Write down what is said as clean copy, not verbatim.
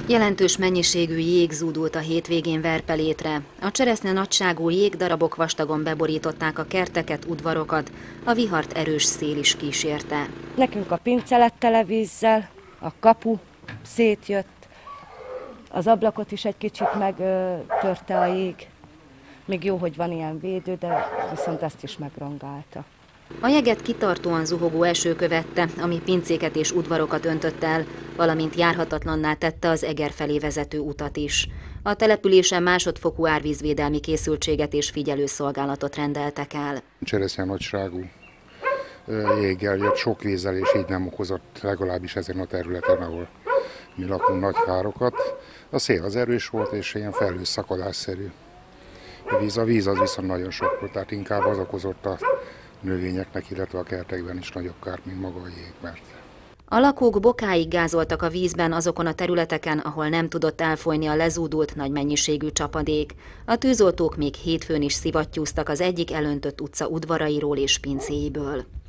Jelentős mennyiségű jég zúdult a hétvégén Verpelétre. A cseresznye nagyságú jégdarabok vastagon beborították a kerteket, udvarokat, a vihart erős szél is kísérte. Nekünk a pince lett tele vízzel, a kapu szétjött, az ablakot is egy kicsit megtörte a jég. Még jó, hogy van ilyen védő, de viszont ezt is megrongálta. A jeget kitartóan zuhogó eső követte, ami pincéket és udvarokat öntött el, valamint járhatatlanná tette az Eger felé vezető utat is. A településen másodfokú árvízvédelmi készültséget és figyelőszolgálatot rendeltek el. Cseresznye nagyságú jéggel jött, sok vízzel, és így nem okozott legalábbis ezen a területen, ahol mi lakunk, nagy károkat. A szél az erős volt, és ilyen felhőszakadásszerű víz. A víz az viszont nagyon sok volt, tehát inkább az okozott a növényeknek, illetve a kertekben is nagyobb kárt, mint maga a jég. A lakók bokáig gázoltak a vízben azokon a területeken, ahol nem tudott elfolyni a lezúdult nagy mennyiségű csapadék. A tűzoltók még hétfőn is szivattyúztak az egyik elöntött utca udvarairól és pincéiből.